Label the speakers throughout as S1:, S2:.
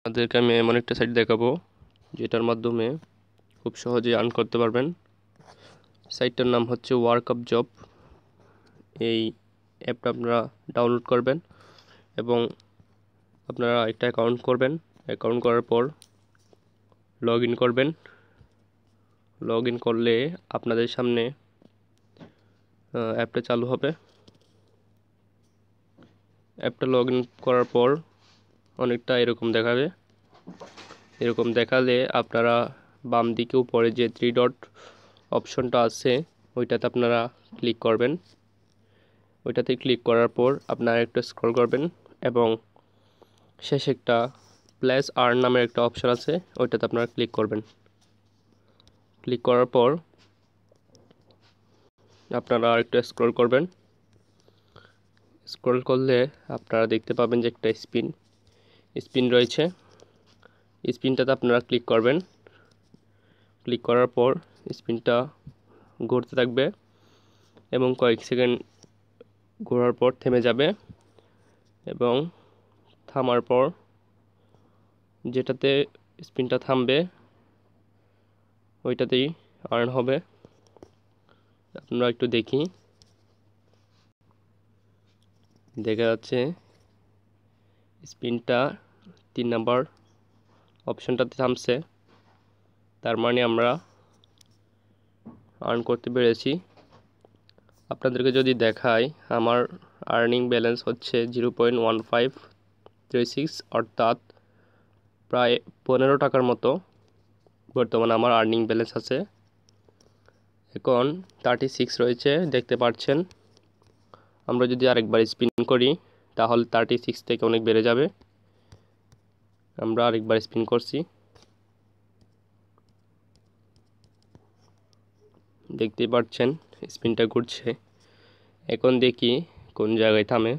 S1: আপনাদেরকে আমি এমন একটা সাইট দেখাবো যেটার মাধ্যমে খুব সহজেই আর্ন করতে পারবেন। সাইটটার নাম হচ্ছে ওয়ার্ক আপ জব। এই অ্যাপটা আপনারা ডাউনলোড করবেন এবং আপনারা একটা অ্যাকাউন্ট করবেন। অ্যাকাউন্ট করার পর লগ ইন করবেন। লগ ইন করলে আপনাদের সামনে অ্যাপটা চালু হবে। অ্যাপটা লগ ইন করার পর অনেকটা এরকম দেখাবে। এরকম দেখালে আপনারা বাম দিকে উপরে যে 3 ডট অপশনটা আছে ওইটাতে আপনারা ক্লিক করবেন। ওইটাতে ক্লিক করার পর আপনারা একটু স্ক্রল করবেন এবং শেষে একটা প্লাস আর্ন নামের একটা অপশন আছে, ওইটাতে আপনারা ক্লিক করবেন। ক্লিক করার পর আপনারা আরেকটু স্ক্রল করবেন। স্ক্রল করলে আপনারা দেখতে পাবেন যে একটা স্পিন রয়েছে। স্পিনটাতে আপনারা ক্লিক করবেন। ক্লিক করার পর স্পিনটা ঘুরতে থাকবে এবং কয়েক সেকেন্ড ঘোরার পর থেমে যাবে এবং থামার পর যেটাতে স্পিনটা থামবে ওইটাতেই আর্ন হবে। আপনারা একটু দেখা যাচ্ছে স্পিনটা 3 নাম্বার অপশনটাতে থামছে, তার মানে আমরা আর্ন করতে পেরেছি। আপনাদেরকে যদি দেখাই, আমার আর্নিং ব্যালেন্স হচ্ছে 0.1536, অর্থাৎ প্রায় 15 টাকার মতো বর্তমানে আমার আর্নিং ব্যালেন্স আছে। এখন 36 রয়েছে, দেখতে পাচ্ছেন। আমরা যদি আরেকবার স্পিন করি তাহলে 36 থেকে অনেক বেড়ে যাবে। আমরা আরেকবার স্পিন করছি, দেখতে পাচ্ছেন স্পিনটা ঘুরছে। এখন দেখি কোন জায়গায় থামে।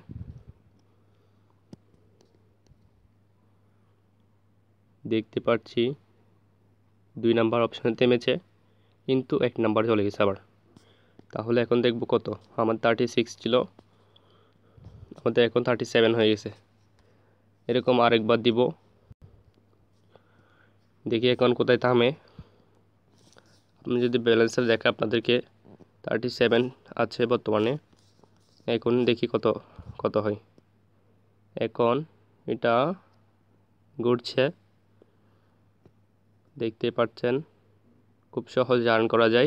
S1: দেখতে পাচ্ছি 2 নাম্বার অপশনে থেমেছে, কিন্তু 1 নাম্বার চলে গেছে আবার। তাহলে এখন দেখব কত। আমার 36 ছিল, আমাদের এখন 37 হয়ে গেছে। এরকম আরেকবার দিব, দেখি এখন কোথায় থামে। আমি যদি ব্যালেন্সটা দেখে আপনাদেরকে 37 আছে বর্তমানে। এখন দেখি কত হয়। এখন এটা ঘুরছে, দেখতে পাচ্ছেন। খুব সহজে আর্ন করা যায়।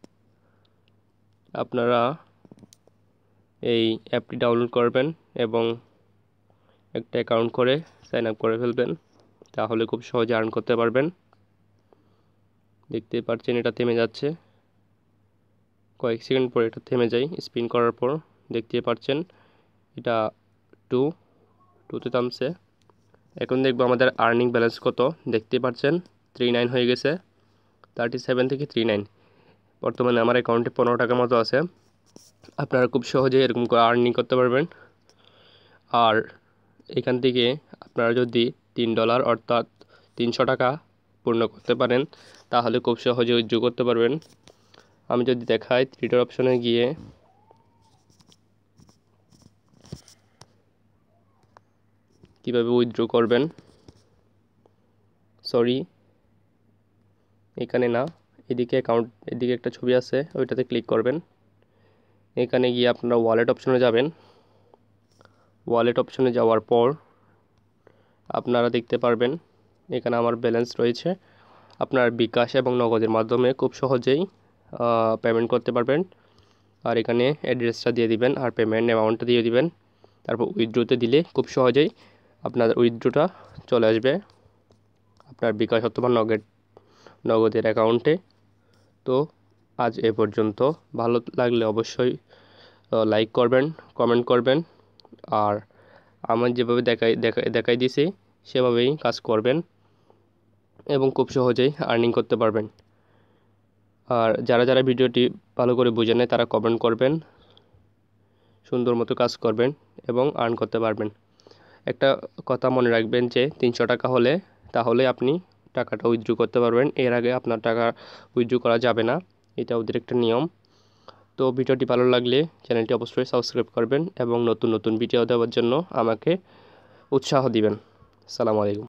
S1: আপনারা এই অ্যাপটি ডাউনলোড করবেন এবং একটা অ্যাকাউন্ট করে সাইন আপ করে ফেলবেন, তাহলে খুব সহজে আর্ন করতে পারবেন। দেখতে পাচ্ছেন এটা থেমে যাচ্ছে, কয়েক সেকেন্ড পরে এটা থেমে যায়। স্পিন করার পর দেখতে পাচ্ছেন এটা 2তে থামছে। এখন দেখবো আমাদের আর্নিং ব্যালেন্স কত। দেখতে পাচ্ছেন 39 হয়ে গেছে। 37 থেকে 39, বর্তমানে আমার অ্যাকাউন্টে 15 টাকার মতো আছে। আপনারা খুব সহজে এরকম করে আর্নিং করতে পারবেন। আর এখান থেকে আপনারা যদি $3 অর্থাৎ 300 টাকা পূর্ণ করতে পারেন তাহলে খুব সহজে উইথড্র করতে পারবেন। আমি যদি দেখাই 3 ডট অপশনে গিয়ে কিভাবে উইথড্র করবেন, সরি এখানে না, এদিকে অ্যাকাউন্ট, এদিকে একটা ছবি আছে, ওইটাতে ক্লিক করবেন। এখানে গিয়ে আপনারা ওয়ালেট অপশনে যাবেন। ওয়ালেট অপশনে যাওয়ার পর আপনারা দেখতে পারবেন এখানে আমার ব্যালেন্স রয়েছে। আপনার বিকাশ এবং নগদের মাধ্যমে খুব সহজেই পেমেন্ট করতে পারবেন। আর এখানে অ্যাড্রেসটা দিয়ে দিবেন আর পেমেন্ট অ্যামাউন্টটা দিয়ে দিবেন। তারপর উইথড্রোতে দিলে খুব সহজেই আপনার উইথড্রোটা চলে আসবে আপনার বিকাশ অথবা নগদের অ্যাকাউন্টে। তো আজ এ পর্যন্ত। ভালো লাগলে অবশ্যই লাইক করবেন, কমেন্ট করবেন, আর আমার যেভাবে দেখাই দিয়েছি সেভাবেই কাজ করবেন এবং খুব সহজেই আর্নিং করতে পারবেন। আর যারা ভিডিওটি ভালো করে বুঝে নেয় তারা কমেন্ট করবেন, সুন্দর মতো কাজ করবেন এবং আর্ন করতে পারবেন। একটা কথা মনে রাখবেন যে 300 টাকা হলে তাহলে আপনি টাকাটা উইথড্র করতে পারবেন, এর আগে আপনার টাকা উইথড্র করা যাবে না। এটা ওদের একটা নিয়ম। তো ভিডিওটি ভালো লাগলে চ্যানেলটি অবশ্যই সাবস্ক্রাইব করবেন এবং নতুন ভিডিও দেওয়ার জন্য আমাকে উৎসাহ দিবেন। আসসালামু আলাইকুম।